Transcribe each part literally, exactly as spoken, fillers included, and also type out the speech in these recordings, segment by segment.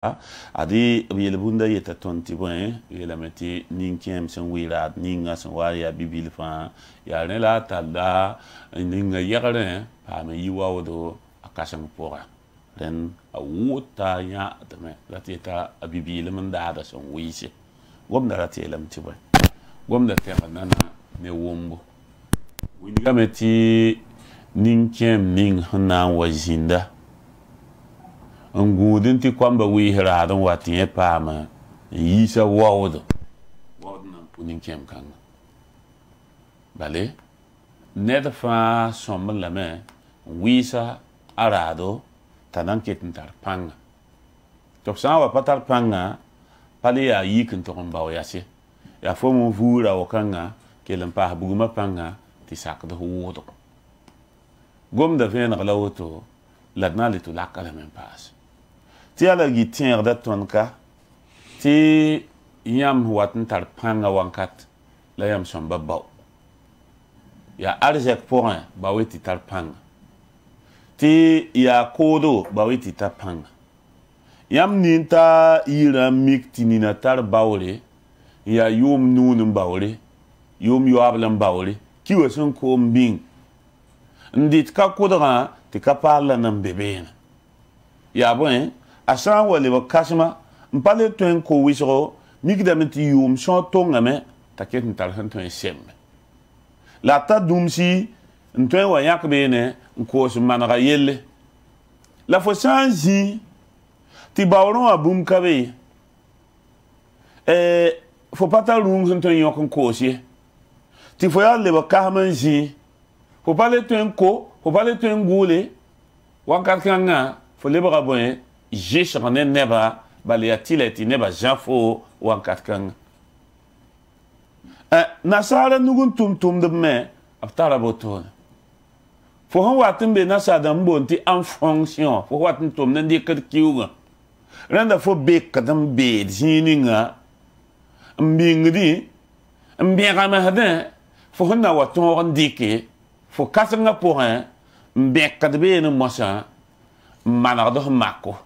adi yel bunda yeta tonti boy yela meti ninkem sen wira ninga sen waya bibil fa ya ne la talla ninga yagare pa me yiwawdo akasang pora ren awuta ya tame latita bibil man da da sen wisi gomda ratelam ti boy gomda te nana ne wombo winga meti ninkem ning hana wazinda ngudin ti kwamba wi hiradan wati e pama yisa wawdo wawdo nan punin kem kan bale neda fa somla me wisa arado tanan ketin tar panga to sawa patar panga pale ya yikin to on bawo yase ya fo mo vura o kanga kelan pa buguma panga ti sakdo wodo gomda fen galawoto ladna li to lakala men pas ti ala gi tiẽg da tõnd ka tɩ yãmb wat n tar pãnga wãnkat la yãmb sõmba bao yaa arzɛk pʋgẽ ba we tɩ tar pãnga tɩ yaa koodo ba we tɩ tar pãnga yãmb nin t'a yirã mik tɩ nina tar baoore n yaa yʋʋm nuun n baoore yʋʋm yoabl n baoore ki wa sẽn koom bĩng n dɩt ka kʋdgã tɩ ka paal la nan be beene yaa bõe asan wale ba kasma mpale tuen ko wisro migda meti yum so tonga me taket ntar han tuen sem la ta dumsi ntuen wa yak bene nko so manara yelle la fo sanzi ti bawron abum kabe eh fo pata rum han tuen yok ko si ti fo ya le ba kahmanzi fo pale tuen ko fo pale tuen gule wakat kanga fo le ba boye j'ai ne neba baliatileti neba jafo wankat kang eh nasara nugun tum tum de me aftara boton fo han watin be nasada mbonti en fonction fo watin tum ne de kat kiuga randa fo be kadam be jininga mbingdi mbega ma hada fo honna waton ndike fo kasanga pour un mbek kadbe ne mosa manardo mako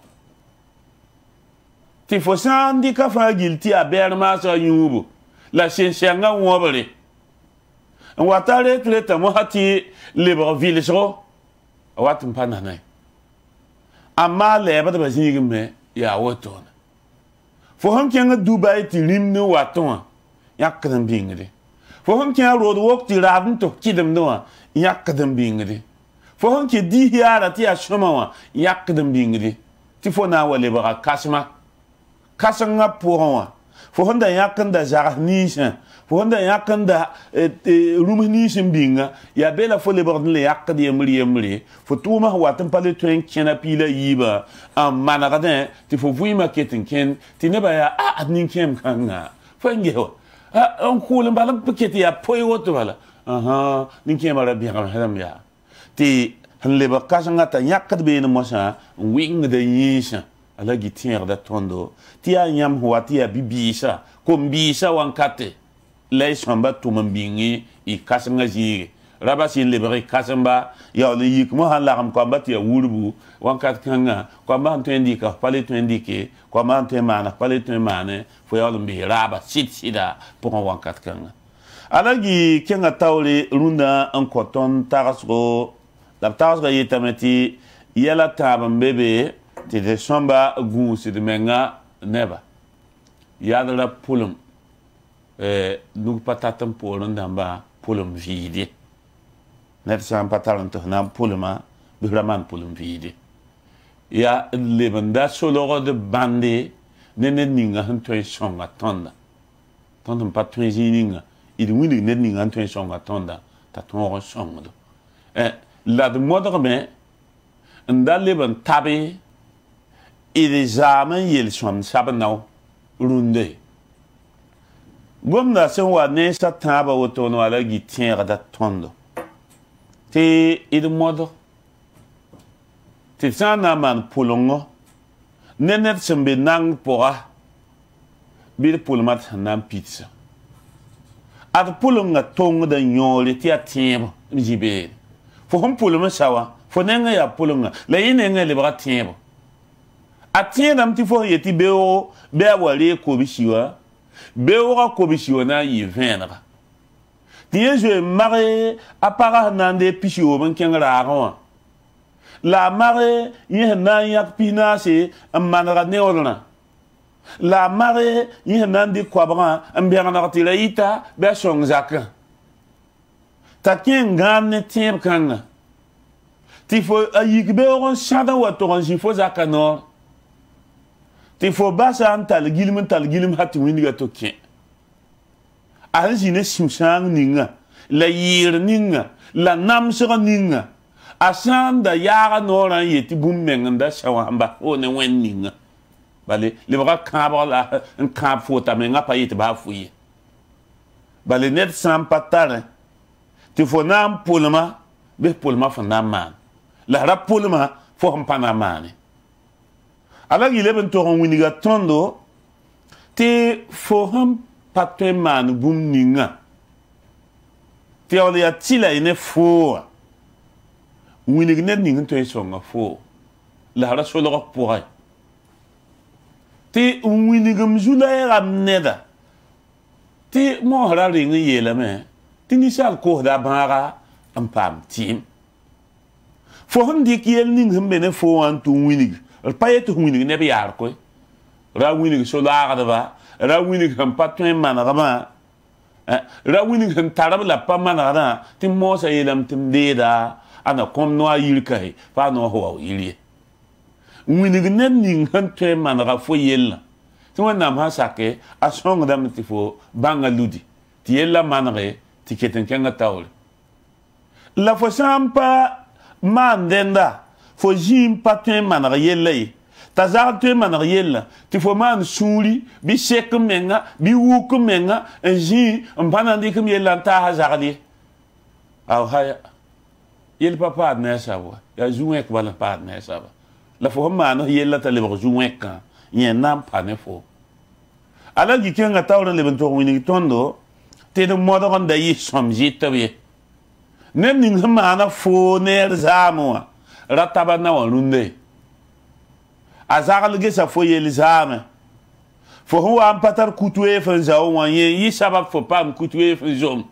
ti fo san di ka fa gilti a ber ma sa yubu la shenshanga wobre en watare tleta mo hati libre ville so wat mpana nay amma le ba da bazigi me ya woton fo han kenga dubai ti limne waton yakkan bingde fo han kenga road walk ti radin to kidem no yakkan bingde fo han ke di hiara ti a shoma yakkan bingde ti fo na wale ba kasma kasanga pourwa fo honda yakanda jar nisha fo honda yakanda rum nisha binga ya bela fo le bordin le yakadi yemri yemri fo tuma watan pale tuen kena pila yiba am managaden ti fo vuima ketin ken ti neba ya a adnin kem kanga fo ngeho a on kulen balam paketi ya poy woto wala aha nin kem ara bi ngam hedam ya ti han le ba kasanga ta yakad be no mosa wing de yisha ala gitier da tondo tia nyam huwa tia bibisa kombisa wankate lay samba tumambingi i kasanga jige rabasin lebre kasamba ya le yik mo han lagam ko mbati ya wurbu wankat kanga ko ma to indika pale to indike ko ma to mana pale to mana fo ya mbi raba sit sida pour wankat kanga ala gi kenga tawle runda en coton tarasgo la tarasga yitamati yala tabam bebe ti de somba gunsi de menga neba yadra pulum eh nuk patatam polon damba pulum vidi net sam patalan to na puluma biraman pulum vidi ya lebanda solo de bande nene ninga han to songa tonda tonda patun jininga idi wini net ninga han to songa tonda ta ton songa eh la de modre me ndale ban tabe il jamais yel som sabnau runde gomna sen wa ne sa taba woto no ala gi tienra da tondo te il modo te sana man pulongo nenet sembe nang pora bir pulmat nan pizza ad pulonga tongo da nyole ti atiebo jibe fo hon pulma sawa fo nenga ya pulonga la yinenga le bra tiebo a tẽedame tɩ fo yetɩ beoogo bɩ a wa ree kobsi wa beoogã kobsi wa na n yɩ vẽenega tɩ yẽ zoe mag a pagã sẽn na n dee pis yoom n kẽng raagẽ wã la a mag yẽ sẽn na n yãk pis-naase n manega neoodrã la a mag yẽ sẽn na n dɩk koabgã n bẽgneg tɩ ra yɩta bɩ a sõng zakã t'a kẽ n gãad ne tẽeb kãngã tɩ fo a yik beoog n sãd n wa tog n zĩ fo zakã noor tɩ fo basa n tall gilm n tall gilm ha tɩ wĩndga to kẽ a sẽn zĩ ne sũ-sãang ninga la yɩɩr ninga la namsg ninga a sã n da yaaga noorã n yetɩ bũmb meng n da sã wã n bas fo ne wẽnd ninga bale lebga kãabg la n kãab foota mengã pa yetɩ baa fo ye bale ned sã n pa tarẽ tɩ fo na n pʋlma bɩ pʋlmã fo na n maan la ra pʋlmã fo sẽn pa na n maane ala gi leb n tog n wĩnga tõndo tɩ fo sẽn pa tõe n maan bũmb ninga tɩ yaool yaa tɩ la y ne fooa wĩneg ned ning n tõe n sõnga foo la ra solg pʋgẽ tɩ n wĩnegem zu la yɛgam neda tɩ moosra reng n yeelame tɩ ninsaal koosda bãaga n paam tɩɩm fo sẽn dɩk yel ning sẽn be ne foo wã n tʋ wĩneg d pa yetɩ f wĩneg neb yaar koe ra wĩneg so-laagdba ra wĩneg sẽn pa tõe n manegmã ra wĩneg sẽn tarb la pa manegdã tɩ m moosa yeelame tɩ m deeda a na kõm noa yirka pa a noos wa yir ye wĩneg ned ning sẽn tõe n manega fo yellã tɩ wẽnnaam sã sake a sõngdame tɩ fo bãnga ludi tɩ yella manege tɩ ket n kẽng taoore la fo sã n pa maan dẽnda fo zĩig n pa tõe n maneg yella ye t'a zag tõe n maneg yella tɩ fo maan sũuri bɩ sek n menga bɩ wuk n menga n zĩ n pa na n dɩkm yella n taasa zagd ye ao haya yel pa paad neesab wa yaa zu-wẽk bala n paad neesaba la fo sẽn maan yella t'a lebg zu-wẽkã yẽ na n pa ne fo ala gi kẽngã taoor n leb n tog wĩnig tõndo tɩ d modg n da yɩ sõm zɩtb ye ned ning sẽn maana foo neer zaame wã ra taba na wã rũndã ye a zagl gesa fo yel zaame fo sẽn wa n pa tar kut-weef n zao wã yẽ yɩ sabab fo paam kut-weef n zom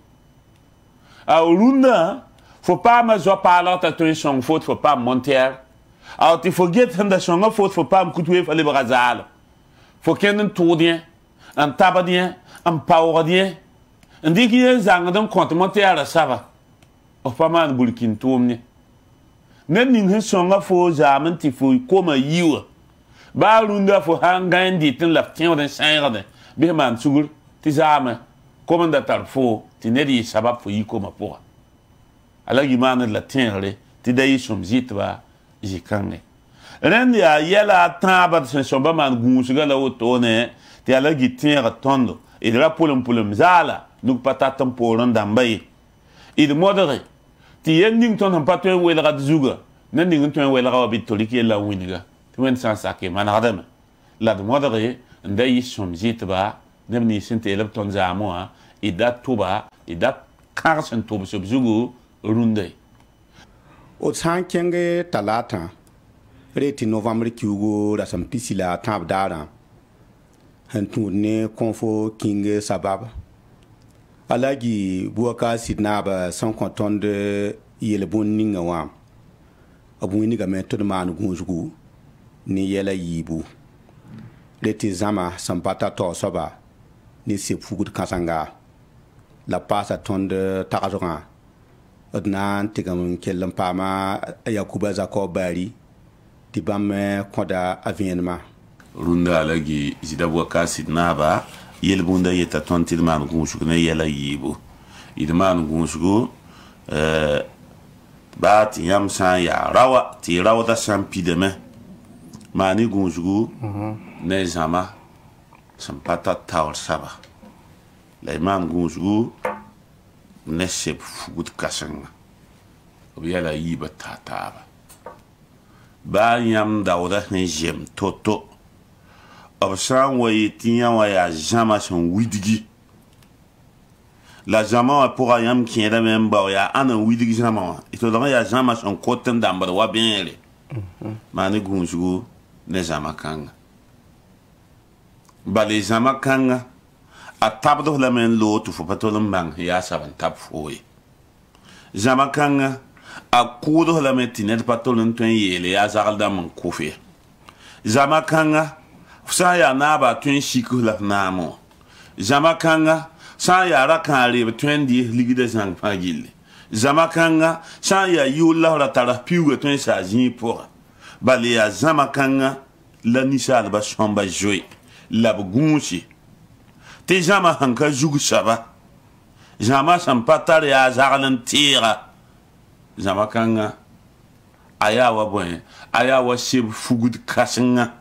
a rũndã fo paama zoa-paalg t'a tõe n sõng fo tɩ fo paam monteɛr a tɩ fo get sẽn da sõnga fo tɩ fo paam kut-weefã lebga zaalem fo kẽnd n tʋʋd yẽ n tabd yẽ n paoogd yẽ n dɩk yẽ n zãngd n kõt monteɛrã saba f pa maan burkin tʋʋm ye ned ning sẽn sõnga fo zaam n tɩ fo koma yiwã baa rũndã fo sã n gã n dɩt n la f tẽod n sãeegdẽ bɩ f maan sugr tɩ zaame kom n da tar fo tɩ ned yɩ sabab fo yi koma pʋga ala gi maaned la tẽegre tɩ da yɩ sõm zɩtba zĩ-kãnge rẽnd yaa yɛla a tãabd sẽn sõmba maan gũusga la wotone tɩ ala gi tẽeg tõndo d ra pʋlem-pʋlem zaala nug pa tat n poor n dãmba ye d modge tɩ yel ning tõnd sẽn pa tõe n welgd zuga ne ning n tõe n welga wa bɩ tɩ rɩk yella n wĩnga tɩ wẽnd sã n sake manegdame la d modge n da yɩ sõm zɩtba neb nins sẽn teel b tõnd zaame wã d da tʋba d da kãg sẽn tʋbs b zugu rũndã ye o sã n kẽng talatã re tɩ novãmbr kiugo rasem pisi la tãab daarã sẽn tũud ne kõn-fo kĩng sabab ala gi buaka sɩd naaba sẽn kõ tõnd yel-bõn ninga wã b wĩnigame tɩ d maan gũusgu ne yɛla yiibu re tɩ zãma sẽn pa ta taoosaba ne seb fugd kãsenga la paasa tõnd tagsgã d na n tɩgm n kell n paama yakuba zakob baari tɩ bãmb kõda a vẽenemã rũndã ala gi zɩda buaka sɩd naaba yel-bũndã yeta tõnd tɩ d maan gũusg ne yɛla yiibu d maan gũusgu baa tɩ yãmb sã n yaa rawa tɩ y raoodã sã n pidame maan y gũusgu ne zãma sẽn pa ta taoor saba la y maan gũusgu ne seb fugd kãsenga b yɛla yiibã taa taaba baa yãmb daooda sẽn zem to-to b sã n wa yetɩ yã wã yaa zãma sẽn widgi la zãma wã pʋga yãmb kẽedame n bao yaa ãn n widg zãma wã tɩ tɩ yaa zãma sẽn kot n dãmbd wa bẽere maan y gũusgu ne zama kanga bale zama kanga a tabdo la men lo tu fo patolum bang ya saban tab foi zama kanga a kudo la men tinet patolum tun yele ya zagalda man kufi zama kanga sa ya na ba tun shiku la namo zama kanga sa ya ra kan re tun di ligide zang pagille zama kanga sa ya yulla ra tara piuga tun sa jin pour bale ya zama kanga la nisal ba shamba joy la gunshi te jama hanka jugu saba jama sampatar ya zagalan tira zama kanga ayawa boy ayawa sheb fugud kasinga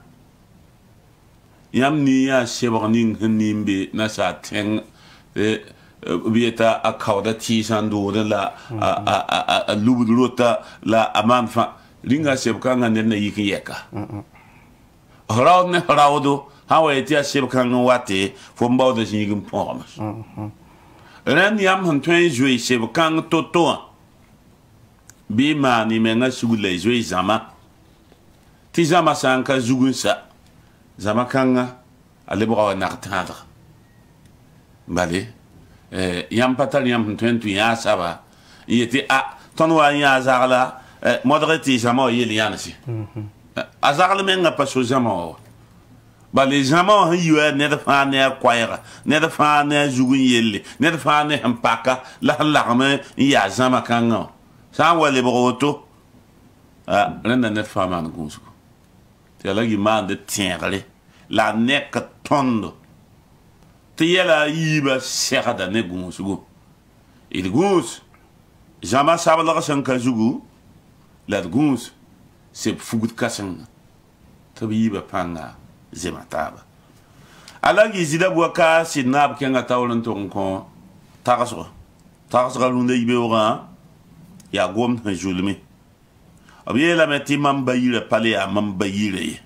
yam ni ya shebning nimbe na sa ten e bieta akawda ti sandu la a a lubulota la amanfa ringa sheb kanga ne na yiki yeka haraw ne harawdo hawa eti a sheb kanga wate fo mbaw de jingim pomas ren yam han twen jouer sheb kanga toto bi ma ni menga sugule jouer zama ti zama sanka zugunsa zama kanga ale bora nartadre bale eh yam patal yam twen tu ya saba yeti a ton wa ya zagla modreti zama yeli yanasi azagla menga paso zama bale zama yiwa ne da fa ne kwaira ne da fa ne zugun yelle ne da fa ne hampaka la larme ya zama kanga sa wale broto ah renda net fa man gunsu te la gi man de tienre la nek tondo te yela yiba serada ne gunsu il gunsu jama sabala san kazugu la gunsu se fugut kasan te yiba panga zemataba alagi zida boka sinab kenga tawlan ton ko tagaso tagaso lunde yibe ora ya gom na julmi abiye la meti mam bayire pale ya mam bayire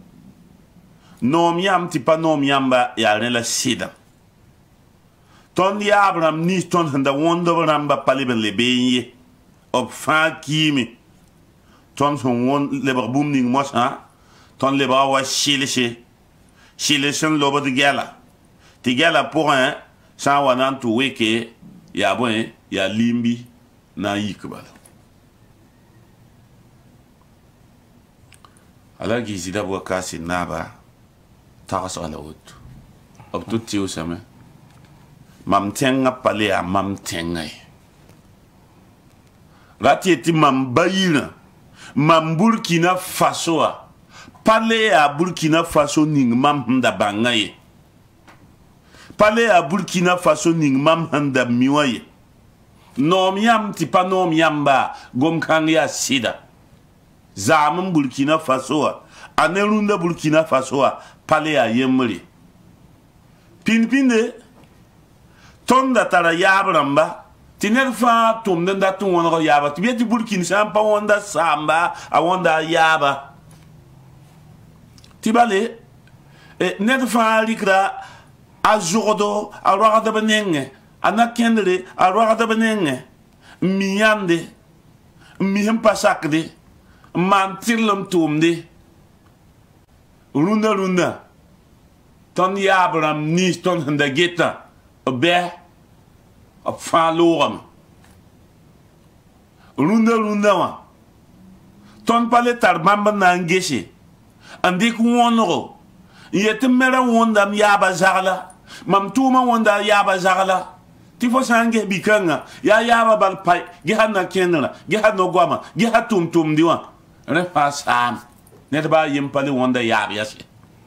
nom yam ti pa nom yamba ya ne la sida ton ya abram ni ton handa wondo ramba pale ben le benye op fa kimi ton son won le barbum ning mosa ton le ba wa shilese shilese lobo de gala ti gala pour un sa wanan tu weke ya bon ya limbi na yikbal ala gizida bo kasi naba tagas ala ut ob tutti usame mam tenga pale a mam tenga rati eti mam bayina mam Burkina Faso pale a Burkina Faso ning mam handa bangaye pale a Burkina Faso ning mam handa miwaye nom yam ti pa nom yamba gom kan ya sida zaman Burkina Faso anerunda Burkina Faso pale ya yemri pin pinde tonda tara yabramba tiner fa tum da tun wono yaba ti beti Burkina sampa wonda samba a wonda yaba tibale e net fa likra azodo a roda benenge ana kendre a roda benenge miyande mihim pasakde mantilum tumde runda runda ton yabram ni ton handa geta be a faloram runda runda wa ton pale tar bamba na ngesi andi ku wonro yetem mera wondam yaba zagla mam tuma wonda yaba zagla ti fo sange bikanga ya yaba bal pai gi hanna kenna gi hanno gwama gi hatum tum diwa re fa sam net ba yim pale wonda yaba yasi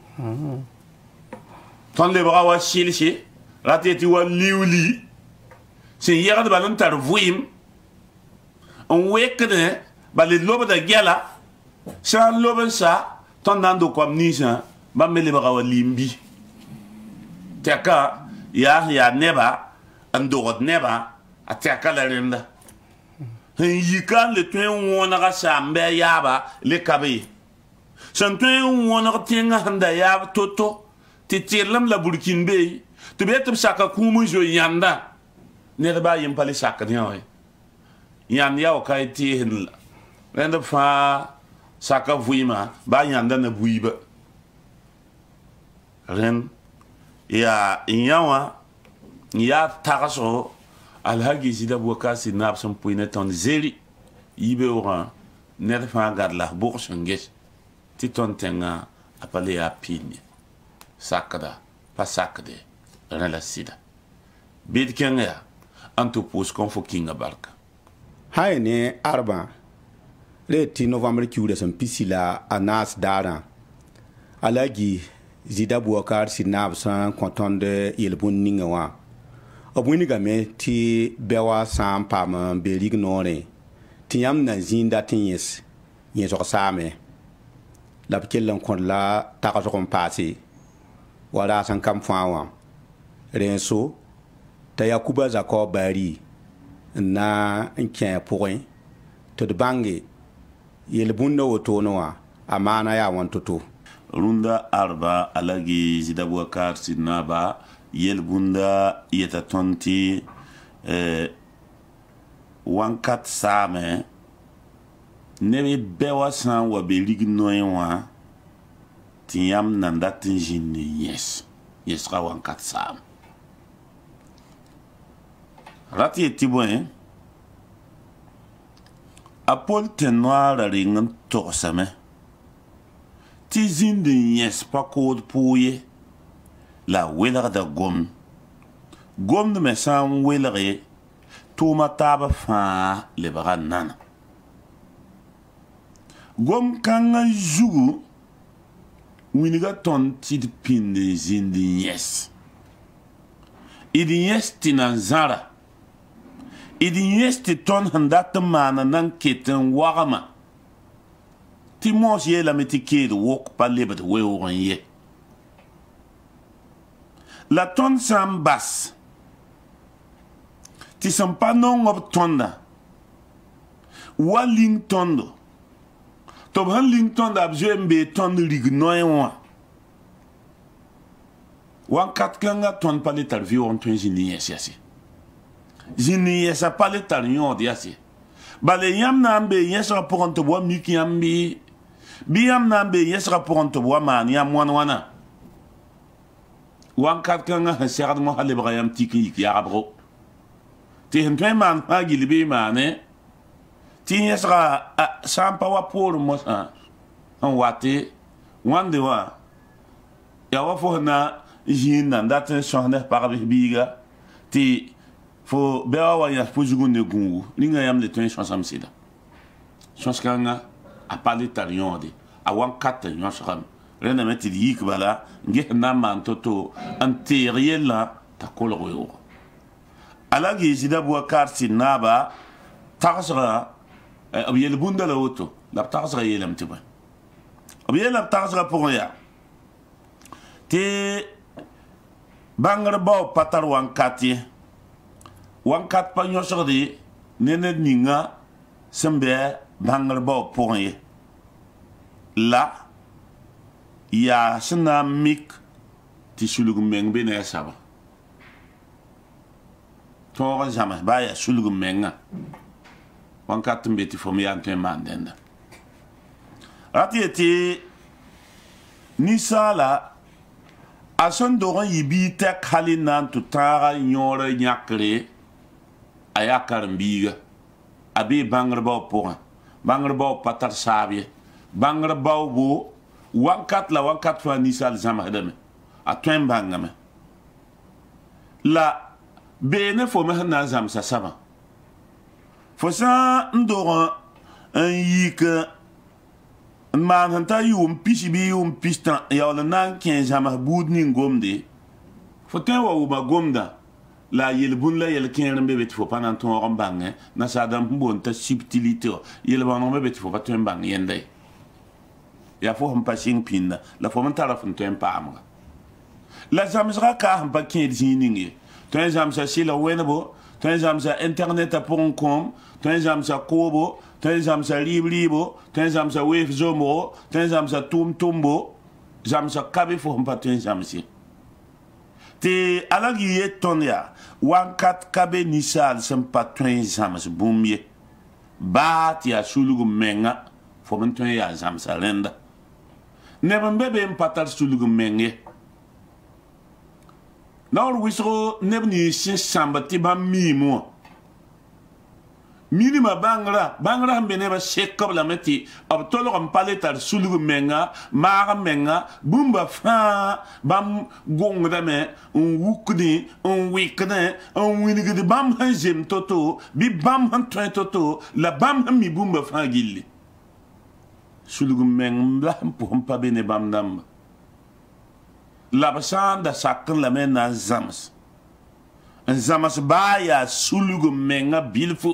ton le bra wa shilshi rateti wa liwli sin yagad balon tar vuim on wekne bal loba da gela sa loba sa ton nando kom nisa ba mele bra wa limbi teka ya ya neba ando neba ataka la renda yikan le tuen wona ga sambe yaba le kabe san tuen wona tinga handa yaba toto titirlam la Burkina be to betum saka kumu jo yanda ne ba yim pale saka nyawe yan yaw kay ti hen renda fa saka vuyma ba yanda na buiba ren ya yawa ya tagaso alhagi zida boka si nab son puine ton zeri yibe ora net fa gadla bo songes ti ton tenga apale ya pini sakada pa sakade ren la sida bid kenga antu pus kon fo kinga barka hay ne arba le ti novembre kiure son pisila anas dara alagi zida boka si nab son kontonde yelbun ninga wa obwini game ti bewa sam pam berig nore ti yam na zinda tin yes yin so same la pkellan kon la ta ko kon passé wala san kam fawa renso ta yakuba zako bari na nke point to de bangi yel bunda woto no wa amana ya wantoto runda arba alagi zida boka sinaba yel bunda yeta tonti eh, wankat same nebe bewa san wa belig noywa tiyam nanda tinjini yes yes ka wankat sam rati etiboen apol tenwara ringen torsame tizindi yes pa kod pouye la welga da gom gom de me san welge tuma taba fa le baga nana gom kanga jugu winiga ton tid pinde zindi yes idi yes tinan zara idi yes ti ton handat mana nan keten wagama ti mos ye la metikedo wok pa lebet we won ye la ton sam bas ti sam pa non ob tonda wa ling tondo to ban ling tonda abjembe ton rig noywa wan kat kanga ton pale tar vi on ton jini yesi jini yesa pale tar yon yesi bale yam nambe yesa pour to bo miki yambi bi yam nambe yesa pour to bo man yam wan wana wan kat kanga hasard mo hale brayam tiki ya abro ti hentwe man ha gilbi mane ti yesra sampa wa por mo sa on wate wande wa ya wa fo na jina ndaten shone par biga ti fo bewa wa ya fo jugu ne gungu linga yam de ten chansam sida chans kanga a parler tarion de a wan kat yon shram rena meti yik bala nge na man toto anteriel la ta koloro ala gi zida bo karti naba tagsra abiyel bunda la auto la tagsra yelam tiba abiyel la tagsra pour ya te bangar ba patar wan kati wan kat pa nyosodi nene ninga sembe bangar ba pour ye la ya sina mik ti sulugu meng be ne saba to jama ba ya sulugu menga wan kat mbeti fo mi ante mandenda ati eti ni sala ason doron yibi tek halinan tu tara nyore nyakre aya karmbiga abi bangar ba pour bangar ba patar sabi bangar ba bo wankat la wankat fa nisal zama dame a twen bangame la bene fo me na zam sa saba fo sa ndoro un yik man hanta yum pishi bi yum pistan ya wala nan ken zama bud ni ngomde fo ten wa uma gomda la yel bun la yel ken rembe bet fo panan ton ron bange na sa dam bon ta subtilité yel banon be bet fo pa twen bang yende ya fo hum passing pinna la fo man tara fun tem pamga la zamsra ka hum pa kin ziningi ten zamsa sila wenabo ten zamsa internet a pour com ten zamsa kobo ten zamsa liblibo ten zamsa wave zomo ten zamsa tum tumbo zamsa kabe fo hum pa ten zamsi te alagi yetonya wan kat kabe nisal sem pa ten zams bumye ba ti a sulugu menga fo man tõe yaa zãmsa rẽnda neb n be be n pa tar sulg meng ye naor wɩsgo neb nins sẽn sãmb tɩ bãmb miime wã minima bangra bangra n be nebã sekb lame tɩ b tolg n pa le tar sulg menga maag menga bũmba fãa bãmb gongdame n wukdẽ n wɩkdẽ n wilgd bãmb sẽn zem to-to bɩ bãmb sẽn tõe to-to la bãmb sẽn mi bũmba fãa gilli sulg meng la sẽn pʋs n pa be ne bãmb dãmba la b sã n da sak lame n na n zãms n zãms baa yaa sulg menga bilfo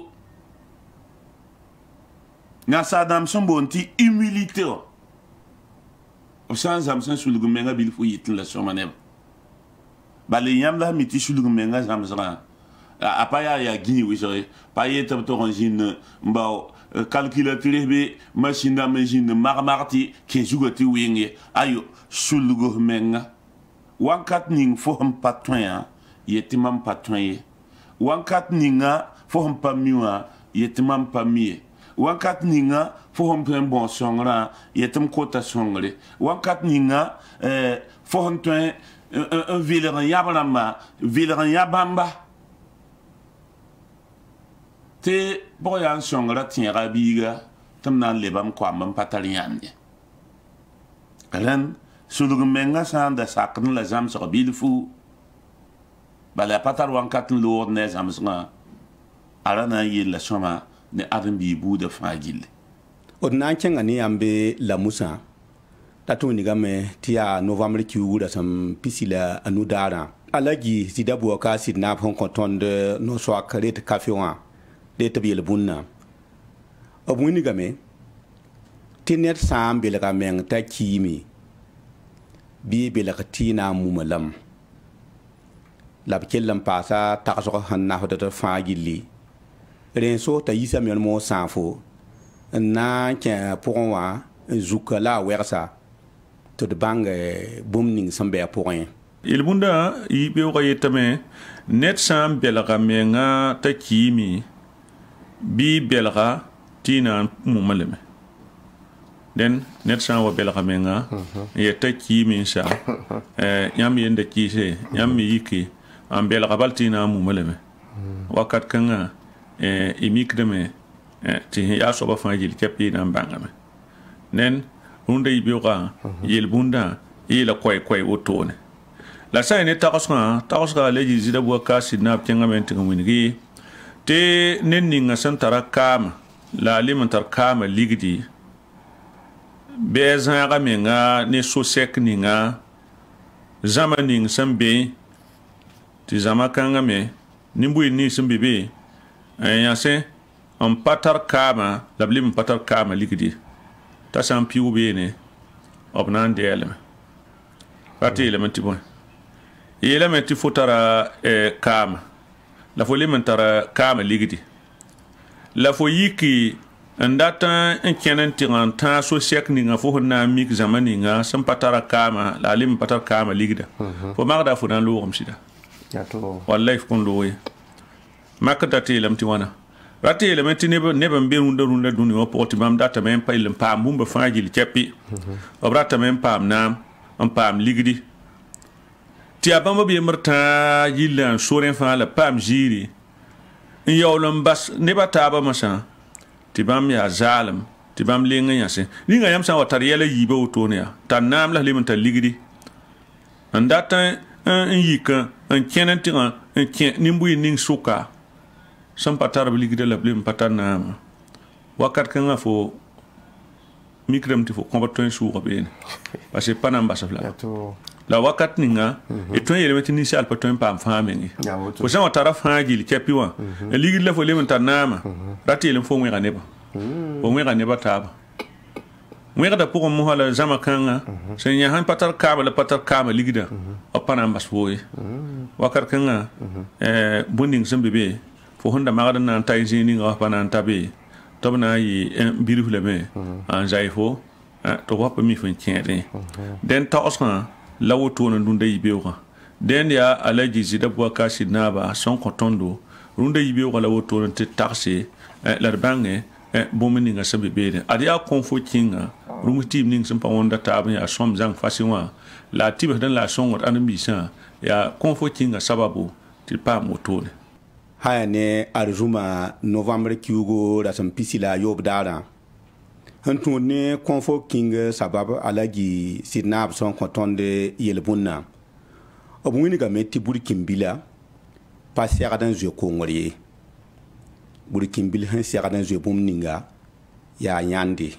Nasa dam son bon ti humilité o. Sans zam sans sulg menga bil fo yit la so manem. Bale yam la miti sulg menga zam zra. Apa ya ya gini wi so pa yet to origine mbaw calculatrice be machine da machine mar marti ke jugoti wingi ayo sulg menga. Wankat ning fo ham patron ya yetimam patron ye. Wankat ninga fo ham pa miwa yetimam pa miye. Wankat ninga fo hom pen bon songra yetem kota songre wankat ninga eh fo hom tuen un vileran yabrama vileran yabamba te boyan songra tiera biga tamna lebam kwam patalian ren sulug menga sanda sakn la zam so bilfu bala patar wankat lo ne zam sanga arana yilla soma ne adam bi bu da fagil od nan cenga ni ambe la musa tatu ni game tia novembre ki wura sam pisila anu dara alaji sidabu ka sidna fon konton de no so akare te café wa de te biel bunna obu ni game tinet sam bel ga meng ta kimi bi bel ga tina mumalam la bkellam pasa ta so hanna hoda fagili renso ta yisa mel mo sanfo na kya pour wa zuka la wersa to de bang boomning sambe pour il bunda yi be ko yetame net sam belga menga ta kimi bi belga tina mu maleme den net sam wa belga menga ye ta kimi sha eh yam yende kise yam yiki am belga baltina mu maleme wakat kanga eh imikdeme eh ti ya so ba fangil kepi na bangame nen hunde ibiwa yel bunda ila koy koy otone la sa ne takosga takosga leji zida bu ka sidna penga men tinga wingi te nen ninga santara kam la alimentar kam ligdi bezan ga menga ne so sek ninga zamaning sambe ti zamakanga me nimbu ni sambe be ya se on patar kama la blim patar kama ligdi ta sam piu bene obnan de eleme pati elementi bon elementi fotara e kama la fo elementara kama ligdi la fo yiki ndata en kenen tiran ta so sek ninga fo na mik zamani nga sam patara kama la lim patar kama ligda fo magda fo dan lo sida ya to wallahi kun lo makata te elementi wana rati elementi ne ne ban be runda runda duni wa poti bam data men pa ilm pam bumba fangil chepi obrata men pam nam am pam ligdi ti abamba be marta yilan soren fa la pam jiri yawlam bas ne bataba masa ti bam ya zalim ti bam lenga yase linga yam sa watar yela yibe oto ne tan nam la limanta ligdi andata en yika en kenanti en ken nimbu ning suka sam patar biligde la blim patana wakat kanga fo mikrem ti fo combattant sou robin parce que panam basafla la wakat ninga e ton yele metini sal paton pam famengi ko sama taraf hagil kepiwa e ligid la fo le mentana rati le fo ngera neba fo ngera neba taba ngera da pour mo hala zama kanga se nya han patar kaba la patar kama ligida o panam basfoy wakat kanga e bonding sembebe fo honda magada nan tay jini nga panan tabe to bana yi biru leme an jaifo to wapa mi fon tiere den ta oskan lawo to na dunda yibewa den ya alaji zida bo ka sidnaba son kotondo runda yibewa lawo to na te taxi la bange bũmb ninga sẽn be beene ad yaa kõn-fo kĩnga rũms tɩɩb ning sẽn pa wõnda taab n yaa sõm zãng fasẽ wã la a tɩbsdẽ la a sõngd ãn-biisã yaa kõn-fo kĩnga sababu tɩ d paam wotone haya ne arzuma novembre kiugo da sẽn pisi la yob daarã n tũud ne kõn-fo kĩng sabab alagi sɩd naab sõn kõ tõnd yel-bũnnã b wingame tɩ burkĩn-bila pa segd n zoe kongr ye burkĩn-bil sẽn segd n zoe bũmb ninga yaa yãnde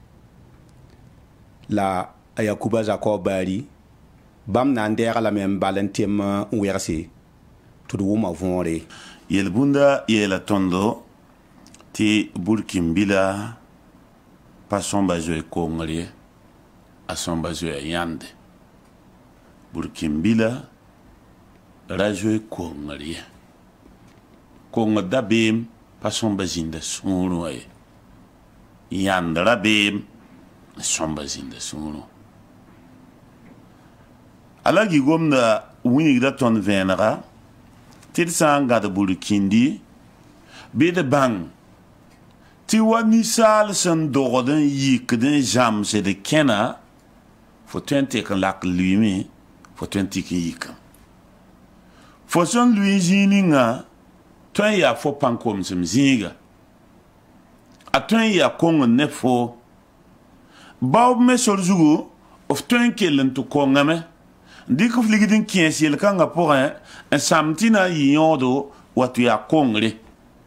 la a yakuba zakob baari bãmb na n dɛɛga lame n bal n tem n wɛgse tɩ d wʋma võore yel-bũnda yeela tõndo tɩ burkĩn-bila pa sõmba zoe kongr ye a sõmba zoe yãnde burkĩn-bila ra zoe kongr ye kongr dabeem pa sõmba zĩnda sũurẽ wã ye yãnd ra beem sõmba zĩnda sũurẽ ala gi gomda wingda tõnd vẽenega tɩ d sã n gãd burkĩndi bɩ d bãng tɩ wa ninsaal sẽn dogd n yikd n zãmsd kẽna fo tõe n tek n lak luiime fo tõe n tɩk n yikame fo sẽn lʋɩ zĩig ninga tõe n yaa fo pãn-komsem zĩiga a tõe n yaa kong ne fo baob me sor zugu f tõe n kell n tɩ kongame dɩk f ligd n kẽes yel-kãngã pʋgẽ n sãm tɩ na n yɩ yõodo wa tɩ yaa kongre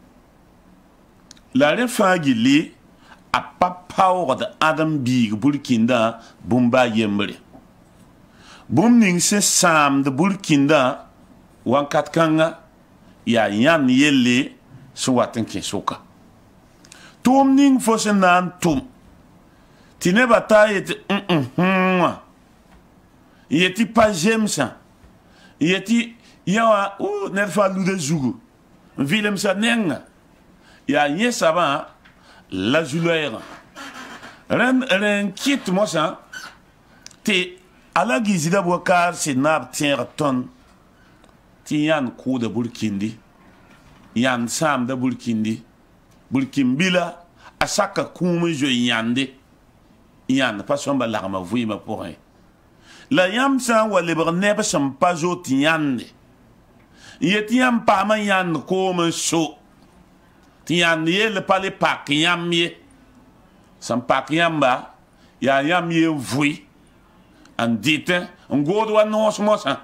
la rẽ fãa gilli a pa paoogd ãdem biig burkĩndã bũmb a yembre bũmb ning sẽn sãamd burkĩndã wãnkat kãngã yaa yãnd yelle sẽn wat n kẽ soka tʋʋm ning fo sẽn na n tʋm tɩ nebã taa yetɩ n wã n yetɩ pa zemsã n yetɩ yã wã ned fãa luda zugu n vɩlemsa nenga yaa yẽ sabã la zu-loɛɛgã rẽn kɩt mosã tɩ ala gizda wakaar sɩd naab tẽeg tõnd tɩ yãnd kʋʋda burkĩndi yãnd sãamda burkĩndi burkĩn-bila a saka kũum n zoe yãnde yãnd pa sõmba lagma vɩɩmã pʋgẽ la yãmb sã n wa lebg neb sẽn pa zo tɩ yãnde n yet yãmb paama yãnd koom n so tɩ yãnd yell pa le pak yãmb ye sẽn pak yãmba yaa yãmb ye n vʋɩ n dɩtẽ n good wa noos mosã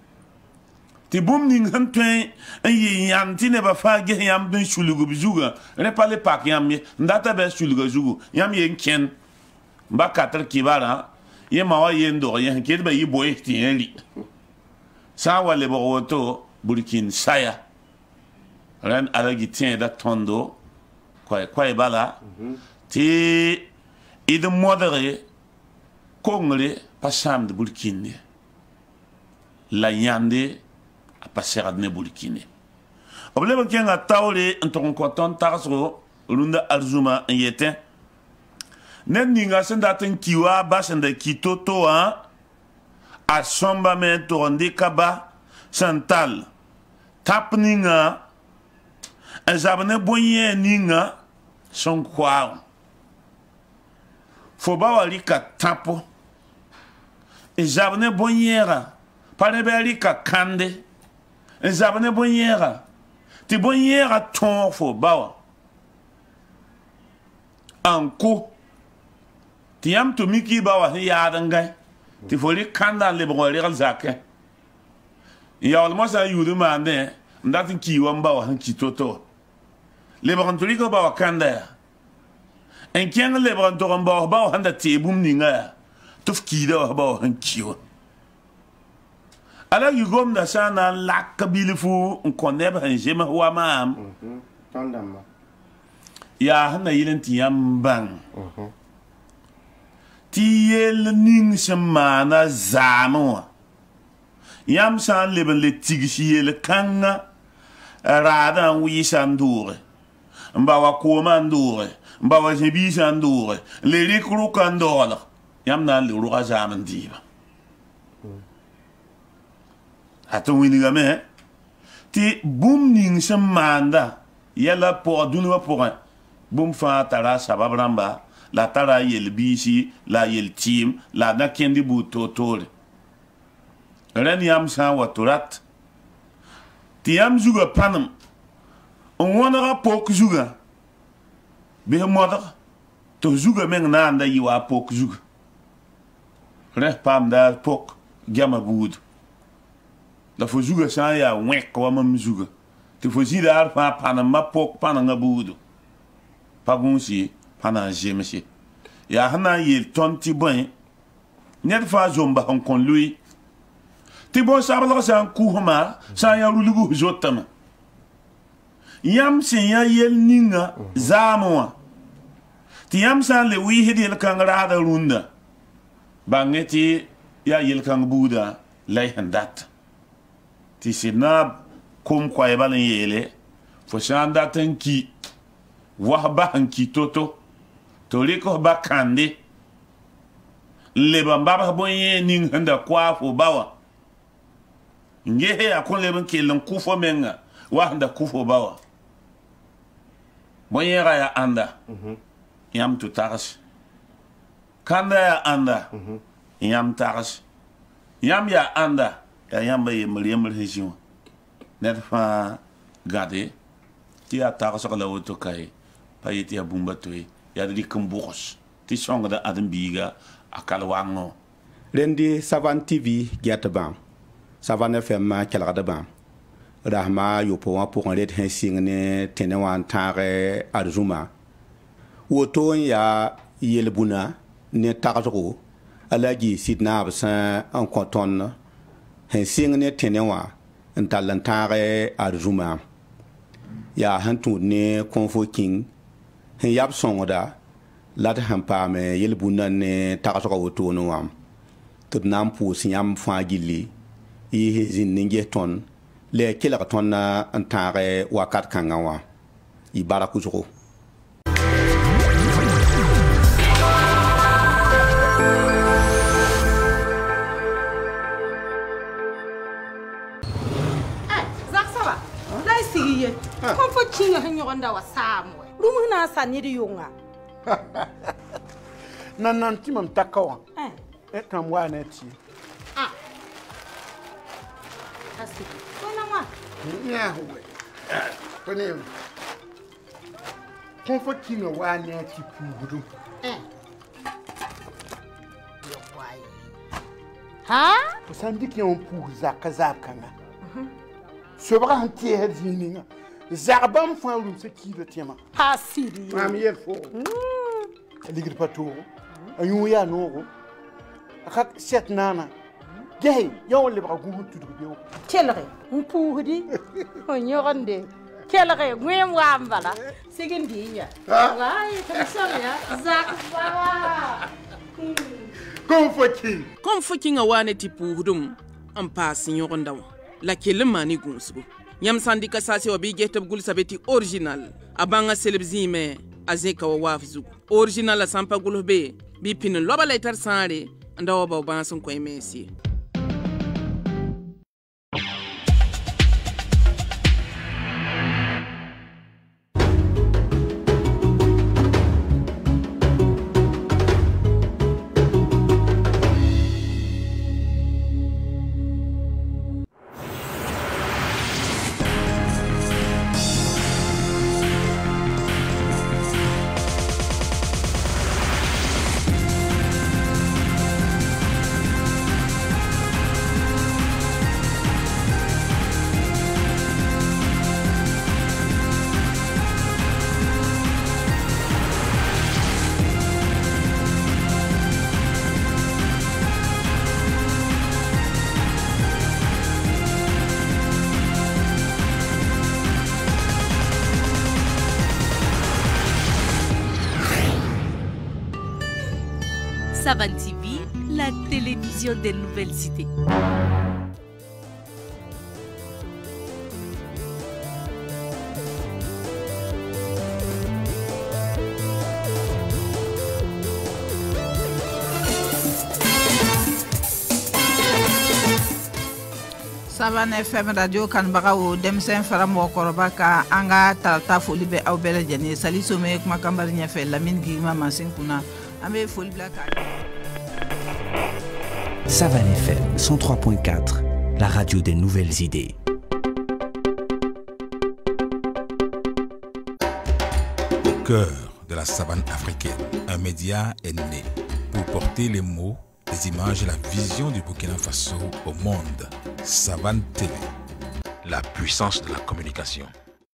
tɩ bũmb ning sẽn tõe n yɩ yãnd tɩ nebã fãa ges yãmb n sulgb zugã rẽ pa le pak yãmb ye n data bɩ a sulga zugu yãmb ye n kẽn n ba katr kibarã yẽ ma wa yen dog yẽ sẽn ketba yɩ boye tɩ yẽ rɩ sã n wa lebg woto burkĩn saya rẽnd alagi tẽeda tõndo koɛ bala tɩ d modge kongre pa sãamd burkĩnde la yãnde a pa segd ne burkĩne b leb n kẽnga taoore n tʋg n kõ tõnd tagsgo rũndã arzuma n yetẽ ned ninga sẽn dat n ki wa a bas n da ki to-to wã a sõmbame n tʋg n dɩka ba sẽn tall tãp ninga n zab ne bõn-yẽ ninga sẽn koaagẽ fo ba wa rɩka tãpo n zab ne bõn-yẽega pa ne bɩ a rɩka kãnde n zab ne bõn-yẽega tɩ bõn-yẽega tõog fo ba wa n ko tɩ yãmb tʋ miki ba wa sẽn yaad n gãe tɩ fo rɩk kãndã n lebg wa regl zakẽ n yaool mosã n yũud n maandẽ n dat n kii wa n ba wa sẽn ki to-to wa lebg n tɩ rɩk ba wa kãnda yaa n kẽng lebg n tog n baoos ba wa sẽn da tee bũmb ninga yaa tɩ f kiida wa ba wa sẽn ki wa ala yi gomda sã n na n lak bilfu n kõ neb sẽn zems wa maam yaa sẽn na yɩl n tɩ yãmb bãng tɩ yell ning sẽn maana zaamẽ wã yãmb sã n leb n le tigs yel-kãngã raadã n wɩɩsã n dooge n ba wa koomã n dooge n ba wa zẽ-biisã n dooge le rɩk rʋkã n daoolg yãmb na n le rʋga zaam n dɩɩba a tɩ wingame tɩ bũmb ning sẽn maanda yɛla pʋga dũni wã pʋgẽ bum fa tara sabab ramba la tara yel bisi la yel tim la na kendi bu totore ren yam sa waturat ti yam zuga panam on wona pok zuga be moda to zuga meng na anda yiwa pok zuga re pam da pok gama bud da fo zuga sa ya wek wa mam zuga ti fo zida fa panam ma pok pananga bud pagunsi pana jemsi ya hana yel tonti bon net fa zomba hon kon lui ti bon sabla sa ku homa sa ya rulugu jotama yam sin ya yel ninga zamwa ti yam san le wi hedi el kan rada runda bangeti ya yel kan buda lay handat ti sinab kum kwa ebalen yele fo shanda tanki wahba hanki toto toliko ba kande le bamba bonye ning handa kwa fo bawa ngehe akon le ban kelen kufo menga wahanda kufo bawa bonye ga ya anda mm-hmm. yam tu taras kanda ya anda mm-hmm. yam taras yam ya anda ya yam ba yem yem hejio net fa gade ti ya taras la woto kai pa yiti ya bumba toy ya di kumbos ti songa da adam biga akal wango rendi Savan T V giatban Savan F M ma kelgada ban rahma yo po wa pour en red hensingne tenewan tare arzuma woto ya yelbuna ne tarjo alagi sidna absa en conton hensingne tenewa en talantare arzuma ya hantu ne convoking hen yab songoda lat han pa me yelbuna ne tarjo woto no wam tudnam pu siam fa gilli yi zin ninge ton le kila ton na antare wakat kangawa ibara kuzuko eh zak sawa dai sigiye kon fo kinga hanyo gonda wa samwe rumu na saniri yunga nan nan timam takawa eh e tam wa na ti ah asi wala wa nya huwe tone kon fo kinga wa na ti pugudu eh yo kwai ha to sandiki on pugu zaka zaka na so ba han ti hedini zarbam fa rum se ki de tema ha sidi mam yer fo ligir pato ayu ya no akak set nana gay yaw le ba gumu tudu biyo kelre mpuhudi onyorande kelre ngwem wambala sigindinya wai tamsaya zak baba kon fo kin kon fo kin awane tipuhudum am pasin yogondaw la kelimani gunsugo yam sandika sase obi getab gul sabeti original abanga selebzime azeka wa wafzu original la sampa gulbe bi pin loba letter sare ndawo ba bansun koy mesi Savan T V, la télévision des nouvelles cités. Savan F M radio kanbaga o demsen fara mɔgɔkɔrɔba ka an ka tarata foli bɛ aw bɛɛ lajɛlen Salisu me kuma kambari ɲɛfɛ Lamine Gigima Mansin kunna an bɛ foli bila ka Savan F M cent trois point quatre, la radio des nouvelles idées. Au cœur de la savane africaine, un média est né pour porter les mots, les images et la vision du Burkina Faso au monde. Savane T V, la puissance de la communication.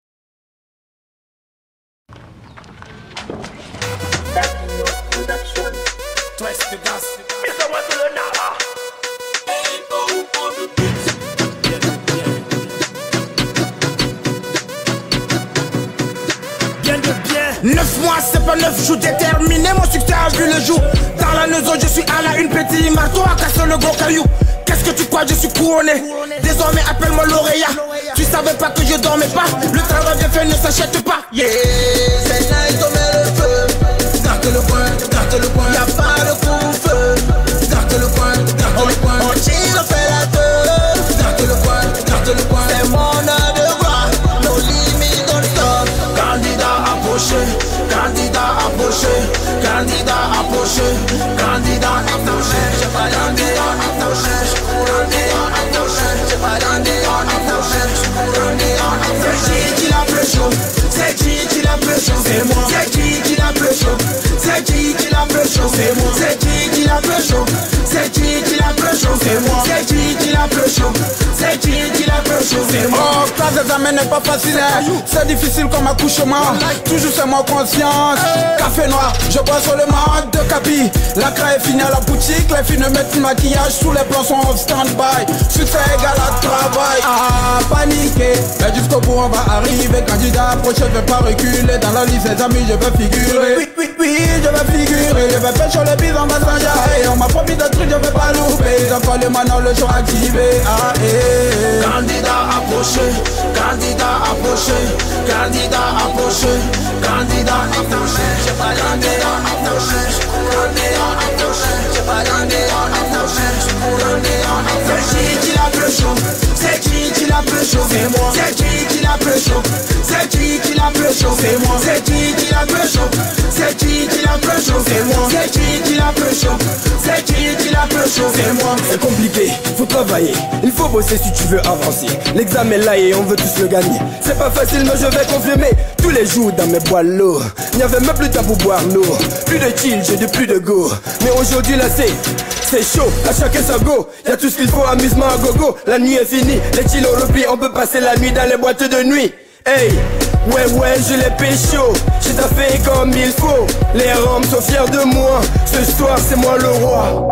Neuf mois, c'est pas neuf jours déterminés, mon succès a vu le jour. Dans la maison, je suis à la une, petit marteau à casser le gros caillou. Qu'est-ce que tu crois, je suis couronné. Désormais, appelle-moi lauréat. Tu savais pas que je dormais pas. Le travail bien fait ne s'achète pas. Yeah, c'est nice, on met le feu. Garde le coin, garde le coin. Y'a pas de coup-feu. Garde le coin, garde le coin. On tire, on fait la teuf. Garde le coin, garde le coin. C'est mon heure de gloire. Nos limites, on stop. Candidat approché, candidat approché, candidat approché, candidat approché. J'ai pas candidat approché, candidat approché. J'ai pas candidat approché, candidat approché. C'est qui qui l'a plus chaud? C'est qui qui l'a plus chaud? C'est moi. C'est qui qui l'a plus chaud? C'est qui qui l'a plus chaud? C'est moi. C'est qui qui l'a plus chaud? C'est qui qui l'a plus chaud? C'est moi. C'est qui qui l'a plus chaud? C'est qui qui l'a plus chaud? C'est moi. Oh, classe d'examen n'est pas facile, c'est difficile comme accouchement. Toujours c'est moi conscience. Café noir, je bois sur le manque de capi. La craie est finie à la boutique, les filles ne mettent plus de maquillage, sous les plans sont off stand-by. Succès égal à travail. Ah, paniquer, mais jusqu'au bout on va arriver. Candidat approché, je vais pas reculer. Dans la liste des amis, je vais figurer. Oui, oui, oui, je vais figurer. Je vais faire sur les bises, on va s'enjailler. On m'a promis de trucs, je vais pas louper. J'en parle maintenant, le show activé. Ah, eh. Candidat approché, candidat approché, candidat approché, candidat approché. J'ai pas candidat approché, candidat approché. J'ai pas candidat approché, candidat approché. C'est qui qui l'a plus chaud? C'est qui qui l'a plus chaud? C'est moi. C'est qui qui l'a plus chaud? C'est qui qui l'a plus chaud? C'est moi. C'est qui qui l'a plus chaud? C'est qui qui l'a plus chaud? C'est moi. C'est qui qui l'a plus chaud? C'est qui qui l'a plus chaud? C'est moi. C'est compliqué, faut travailler, il faut bosser si tu veux avancer. L'examen là et on veut tous le gagner. C'est pas facile mais je vais confirmer. Tous les jours dans mes boileaux, il n'y avait même plus de temps pour boire l'eau. Plus de chill, j'ai du plus de go. Mais aujourd'hui là c'est, c'est chaud, à chacun sa go. Y'a tout ce qu'il faut, amusement à gogo. La nuit est finie, les chill au repli, on peut passer la nuit dans les boîtes de nuit. Hey, ouais ouais je l'ai pécho, j'ai taffé comme il faut. Les roms sont fiers de moi, ce soir c'est moi le roi.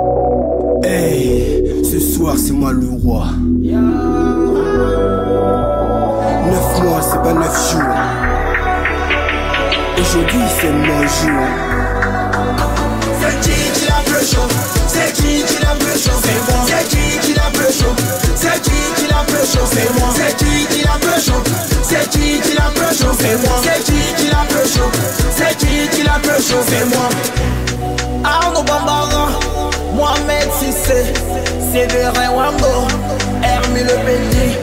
Hey, ce soir c'est moi le roi. Neuf mois c'est pas neuf jours. Aujourd'hui c'est mon jour. C'est qui qui l'a plus chaud? C'est qui qui l'a plus chaud? C'est moi. C'est qui qui l'a plus chaud? C'est qui qui l'a plus chaud? C'est moi. C'est qui qui l'a plus chaud? C'est qui qui l'a plus chaud? C'est moi. C'est qui qui l'a plus chaud? C'est qui qui l'a plus chaud? C'est moi. Arnaud Bambara, Mohamed Sissé, Séverin Wambo, Hermé Le Béni.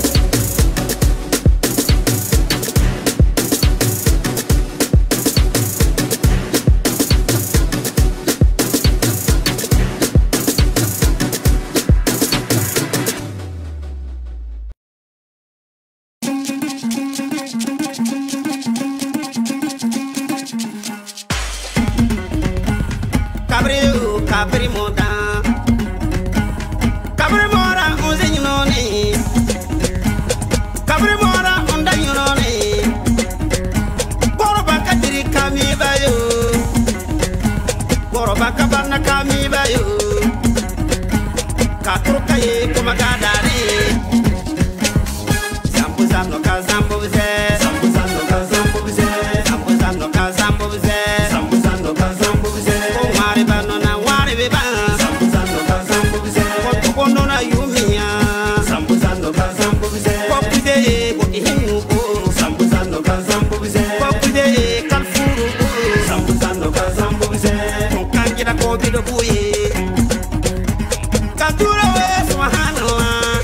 Cabri moda, cabri mora, on se gnoni. Cabri mora, on da gnoni. Boroba kadiri kami bayo, boroba kabana kami bayo. Katro kaye kumagadari. Zambu zamno kazambu ze, zambu zamno kazambu ze, zambu zamno kazambu ze, zambu zamno kazambu ze. Omari bano na Zambuzano kazambu bize, kono na yumia. Zambuzano kazambu bize, kokude bo ihinu bo. Zambuzano kazambu bize, kokude kalfuru bo. Zambuzano kazambu bize, kangira ko bido buye. Katura we subhanallah,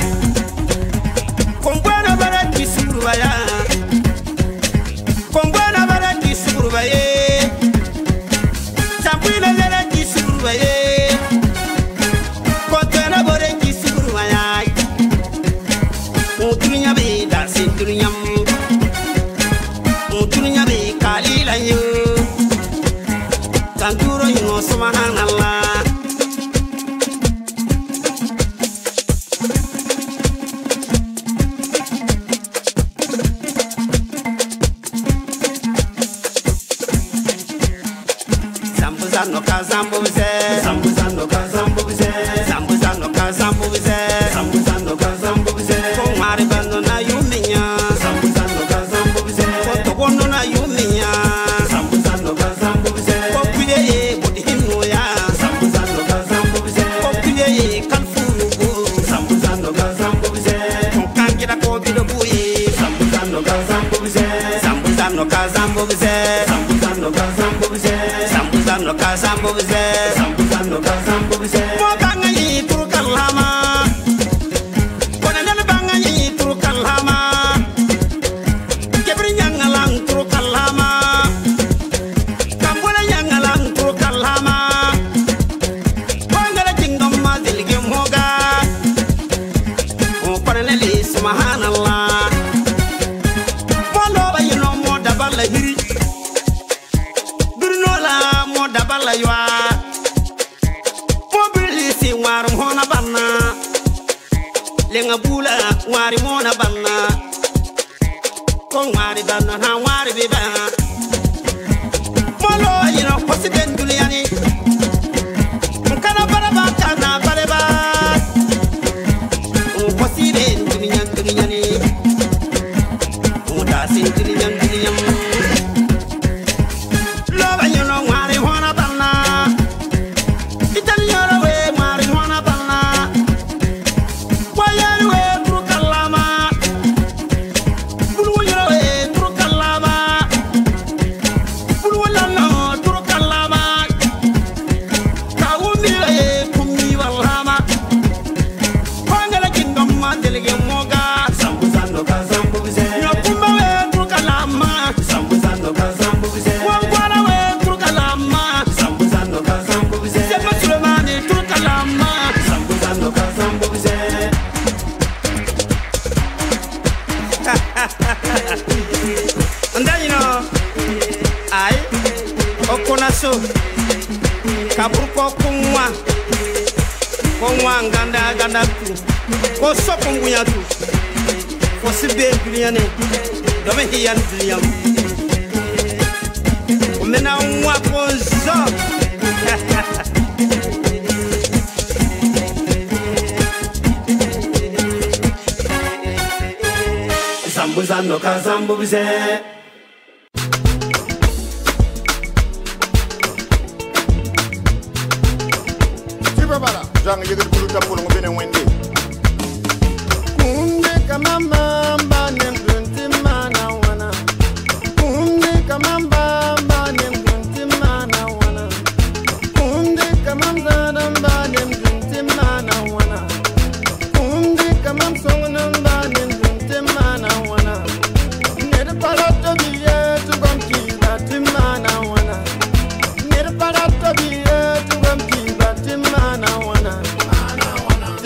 kazambo bize Zambuzando kazambo bize Zambuzando kazambo bize Zambuzando kazambo bize Ko ngwari bando na yuminya Zambuzando kazambo bize Ko togono na yuminya Zambuzando kazambo bize Ko kuye ye bodi hinu ya Zambuzando kazambo bize Ko kuye ye kalfuru Zambuzando kazambo bize Ko kangira ko bido buye Zambuzando kazambo bize Zambuzando kazambo bize Zambuzando kazambo bize Zambuzando kazambo bize Zambuzando kazambo bize Mo banga yi turu kalama Kona nana banga yi turu kalama Kebri nyangalang turu kalama Kambula nyangalang turu kalama Bangala jingdom ma dilge moga O paraleli subhanallah Mo loba yino mo dabala hiri Birnola mo dabala ywa Mo bilisi warum hona banna Lenga bula wari mona banna Kong wari banna na wari biba Mo lo yino president duliani Mkana baraba kana bareba O president dulian duliani O dasin dulian dulian Loba yino wari hona banna Italiano we wari hona banna Wayari we turu kalama Bulu yino we turu kalama Bulu lano turu kalama Kawumi we kumi walhama Kwangala kingdom ma delege moga Zambuzando kazambo bize Nyokumba we turu kalama Zambuzando kazambo bize Wangwana we turu kalama Zambuzando kazambo bize Sepa Sulemani turu kalama Zambuzando kazambo bize And then you know I Okona so Kaburuko kumwa Kumwa nganda ganda tu Ko so kumbuya tu Ko sibe biliane Dome hiyan biliyam Umena umwa konzo Zambuzando kazambo bize Tibabara, jang yigir bulu tapul ngo benen wende. Kunde kamamba banem dunti mana wana. Kunde kamamba banem dunti mana wana. Kunde kamamba banem dunti mana wana. Kunde kamam songnam banem dunti mana wana. Nere parato biye tu banki bati mana wana. Nere parato biye tu banki bati mana wana. Mana wana.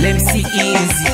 M C Easy.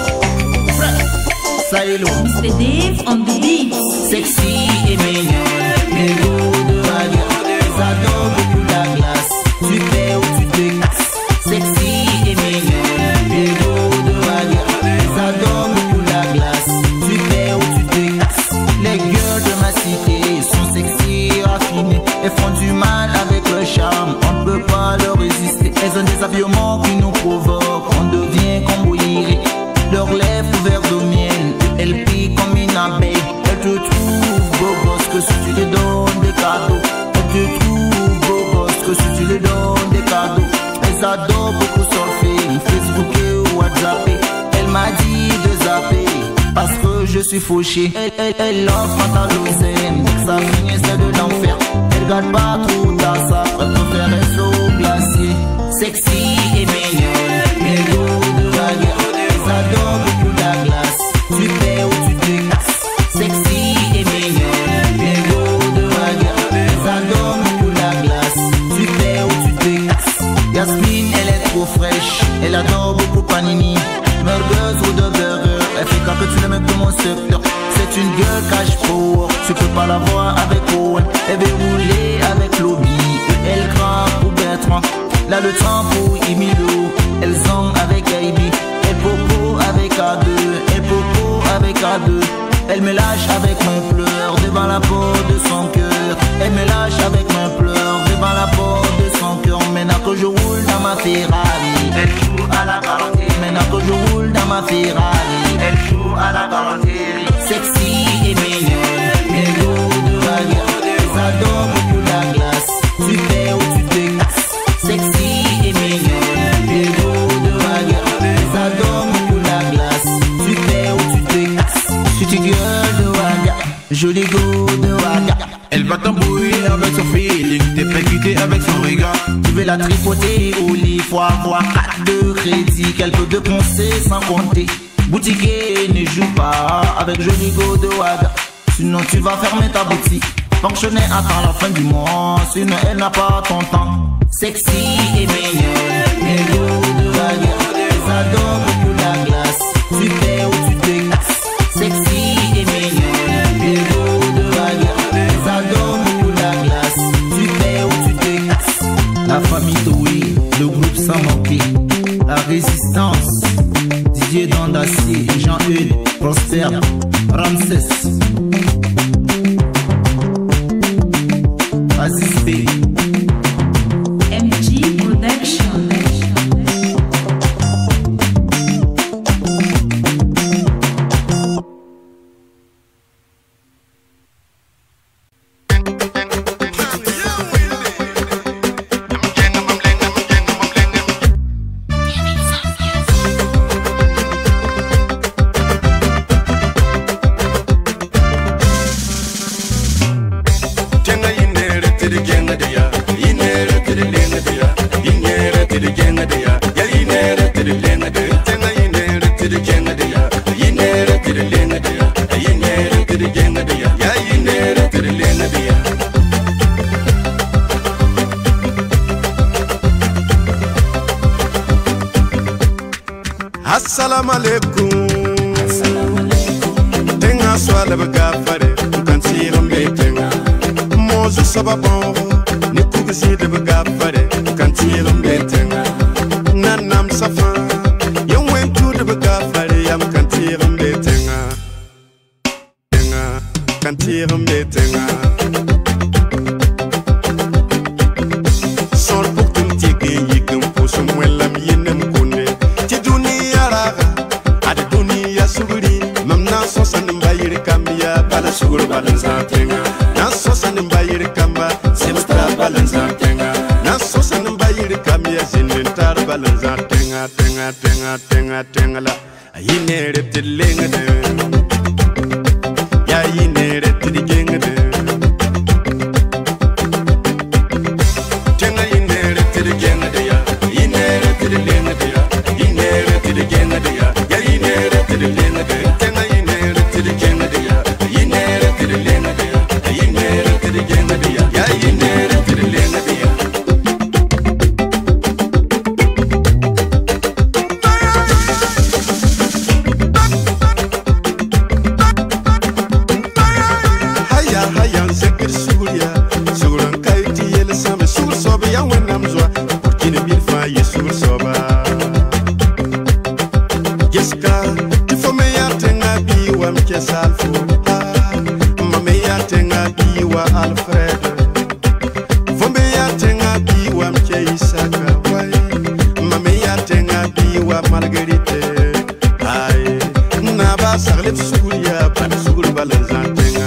Saïlo. mister Dave on the beat. Sexy et mignonne, mes goûts de bagarre, ça donne beaucoup la glace. Tu fais ou tu te casses. Sexy et mignonne, mes goûts de bagarre, ça donne beaucoup la glace. Tu fais ou tu te casses. Les gueules de ma cité sont sexy, raffinées et font du mal avec le charme. On ne peut pas leur résister. Elles ont des habillements qui nous provoquent. On devient comme bouillir. Leurs lèvres couvertes de miel, elles piquent comme une abeille. Elles te trouvent beau gosse que si tu les donnes des cadeaux. Elles te trouvent beau gosse que si tu les donnes des cadeaux. Elles adorent beaucoup surfer, Facebooker ou WhatsApper. Elle m'a dit de zapper parce que je suis fauché. Elle, elle, elle offre ma talosène, ça finit c'est de l'enfer. Elle garde pas trop ta ça, elle préfère rester au glacier. Sexy et mignonne, mes goûts de bagarre. Ça donne beaucoup la glace. Tu fais ou tu te casses. Sexy et mignonne, mes goûts de bagarre. Ça donne beaucoup la glace. Tu fais ou tu te casses. Yasmine, elle est trop fraîche. Elle adore beaucoup panini. Merguez ou de burger. Elle fait quand que tu le mets dans mon secteur. C'est une gueule cash power. Tu peux pas la voir avec Owen. Elle veut rouler avec Lobby. Elle craint pour Bertrand. Là le temps pour Emilio. Elle zong avec Ivy. Elle popo avec A deux, elle popo avec A deux. Elle me lâche avec mon pleur devant la porte de son cœur. Elle me lâche avec mon pleur devant la porte de son cœur. Maintenant que je roule dans ma Ferrari, elle joue à la galanterie. Maintenant que je roule dans ma Ferrari, elle joue à la galanterie. Sexy et mignonne, mes goûts de bagarre, ça donne beaucoup la glace. Tu fais ou tu te casses. Sexy et mignonne, mes goûts de bagarre, ça donne beaucoup la glace. Tu fais ou tu te casses. Si tu gueules de waga, joli goût de waga. Elle va t'embrouiller avec son feeling, t'es percuté avec son regard. Tu veux la tripoter au lit, faut avoir quatre de crédit, quelques de conseils sans compter. Boutiquier ne joue pas avec joli goût de waga, sinon tu vas fermer ta boutique. Fonctionnaire attend la fin du mois, sinon elle n'a pas ton temps. Sexy et mignonne, mes goûts de waga, ça donne beaucoup la glace. Tu fais ou tu te casses. Sexy et mignonne, mes goûts de waga, ça donne beaucoup la glace. Tu fais ou tu te casses. La famille Toui, le groupe sans manquer. La résistance, Didier Dandacier, Jean-Eudes, Prosper, Ramsès, Aziz B, M G Production. Assalamu alaikum. Tenga swala bagafare, kansiram betenga. Mozu sababon, ni kugusi de bagafare, kansiram betenga. Nanam safa, yung wentu de bagafare, yam kansiram betenga. Tenga, kansiram betenga. Sol puktum tiki yikum pusum welam yinem kune. Sugur balanza tenga, na sosa nimbayiri kamba, semstra balanza tenga, na sosa nimbayiri kambia zinentar balanza tenga, tenga, tenga, tenga, tenga la, ayine reptilenga de, ya ayine reptilenga de, tenga ayine reptilenga de ya, ayine reptilenga de ya, ayine reptilenga de ya, ya ayine reptilenga de ya, tenga ayine reptilenga de ya. sekir suria suran kaiti yel sambe sur sobe ya wenam zwa porkine mil fa yesul soba Jessica tu fo me ya tenga bi wa mkesalfo ma me ya tenga bi wa Alfred fo me ya tenga bi wa mke Isaka wai ma me ya tenga bi wa Marguerite ai na ba saglep suria pa sugur balanzan tenga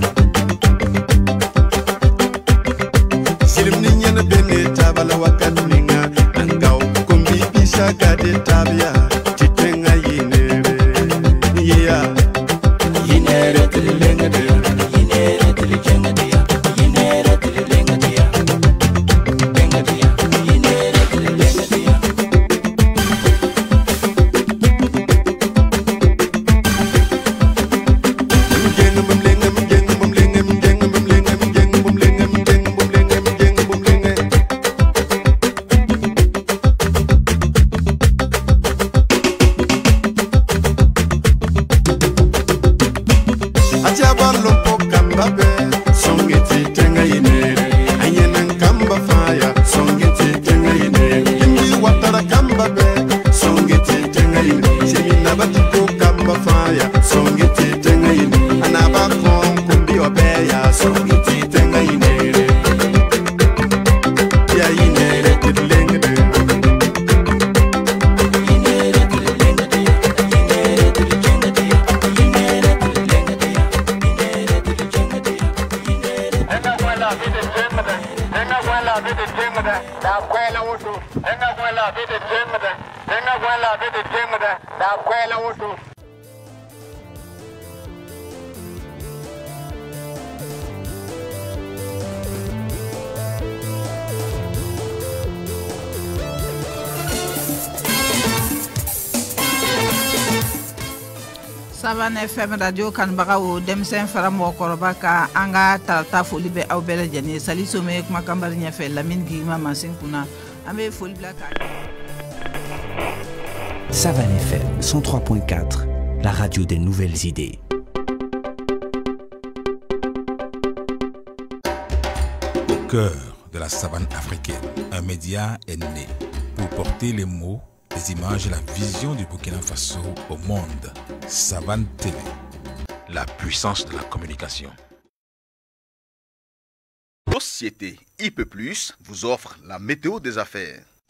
silim ninyana bene tabala wakat ninga angau kombi bisa gade tabia titenga yinere yeah yinere tilenga de yinere tilenga de yinere tilenga de tenga de yinere tilenga de Savan F M radio kanbaga o demsen fara mɔgɔkɔrɔba ka an ka tarata foli bɛ aw bɛɛ lajɛlen sali some kuma kanbari ɲɛfɛ lamini gigima mansin kunna an bɛ foli bila ka Savan F M cent trois point quatre, la radio des nouvelles idées. Au cœur de la savane africaine, un média est né pour porter les mots, les images et la vision du Burkina Faso au monde. Savane T V, la puissance de la communication. Société I P plus vous offre la météo des affaires.